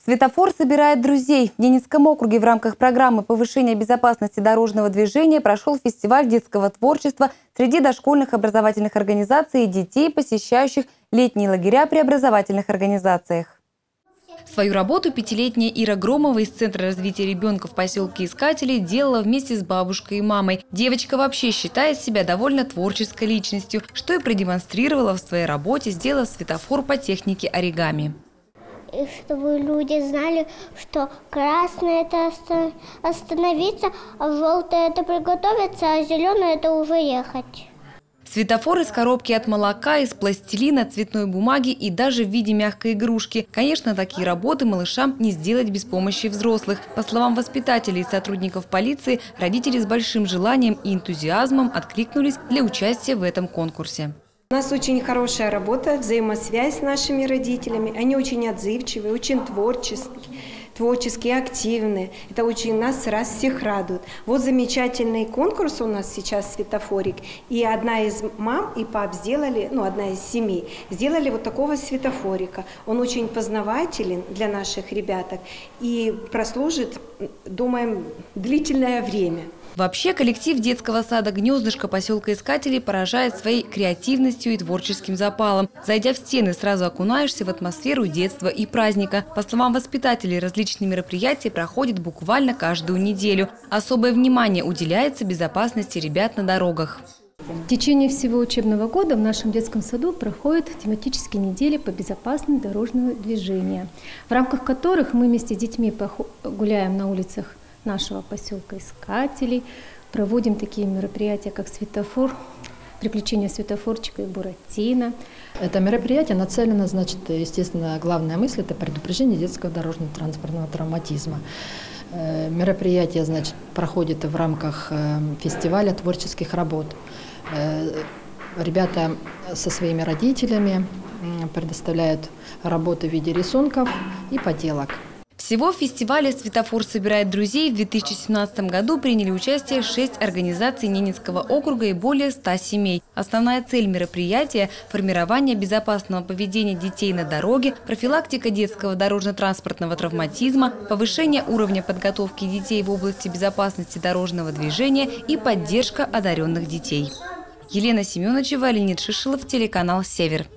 Светофор собирает друзей. В Ненецком округе в рамках программы повышения безопасности дорожного движения прошел фестиваль детского творчества среди дошкольных образовательных организаций и детей, посещающих летние лагеря при образовательных организациях. Свою работу пятилетняя Ира Громова из Центра развития ребенка в поселке Искателей делала вместе с бабушкой и мамой. Девочка вообще считает себя довольно творческой личностью, что и продемонстрировала в своей работе, сделав светофор по технике оригами. И чтобы люди знали, что красное – это остановиться, а желтое – это приготовиться, а зеленое – это уже ехать. Светофор из коробки от молока, из пластилина, цветной бумаги и даже в виде мягкой игрушки. Конечно, такие работы малышам не сделать без помощи взрослых. По словам воспитателей и сотрудников полиции, родители с большим желанием и энтузиазмом откликнулись для участия в этом конкурсе. У нас очень хорошая работа, взаимосвязь с нашими родителями. Они очень отзывчивые, очень творческие, активные. Это очень нас всех радует. Вот замечательный конкурс у нас сейчас «Светофорик». И одна из мам и пап сделали, одна из семей, сделали вот такого светофорика. Он очень познавателен для наших ребяток и прослужит, думаем, длительное время. Вообще, коллектив детского сада «Гнездышко» поселка Искателей поражает своей креативностью и творческим запалом. Зайдя в стены, сразу окунаешься в атмосферу детства и праздника. По словам воспитателей, различные мероприятия проходят буквально каждую неделю. Особое внимание уделяется безопасности ребят на дорогах. В течение всего учебного года в нашем детском саду проходят тематические недели по безопасности дорожного движения, в рамках которых мы вместе с детьми гуляем на улицах нашего поселка Искателей, проводим такие мероприятия, как светофор, приключения светофорчика и Буратино. Это мероприятие нацелено, естественно, главная мысль – это предупреждение детского дорожно-транспортного травматизма. Мероприятие, проходит в рамках фестиваля творческих работ. Ребята со своими родителями предоставляют работы в виде рисунков и поделок. Всего в фестивале «Светофор собирает друзей» в 2017 году приняли участие 6 организаций Ненецкого округа и более 100 семей. Основная цель мероприятия – формирование безопасного поведения детей на дороге, профилактика детского дорожно-транспортного травматизма, повышение уровня подготовки детей в области безопасности дорожного движения и поддержка одаренных детей. Елена Семеновичева, Леонид Шишилов, телеканал «Север».